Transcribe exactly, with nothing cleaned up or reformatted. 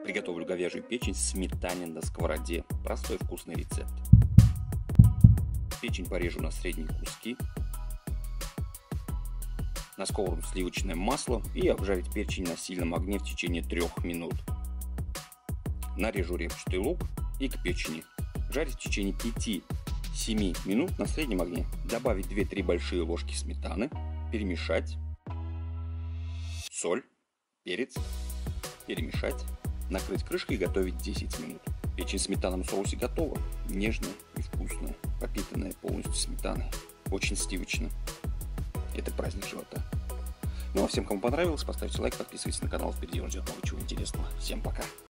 Приготовлю говяжью печень в сметане на сковороде. Простой вкусный рецепт. Печень порежу на средние куски. На сковороду сливочное масло и обжарить печень на сильном огне в течение трех минут. Нарежу репчатый лук и к печени. Жарить в течение пяти-семи минут на среднем огне. Добавить две-три большие ложки сметаны. Перемешать. Соль, перец. Перемешать. Накрыть крышкой и готовить десять минут. Печень в сметанном соусе готова. Нежная и вкусная, пропитанная полностью сметаной. Очень сливочно. Это праздник живота. Ну а всем, кому понравилось, поставьте лайк, подписывайтесь на канал, впереди вас ждет много чего интересного. Всем пока!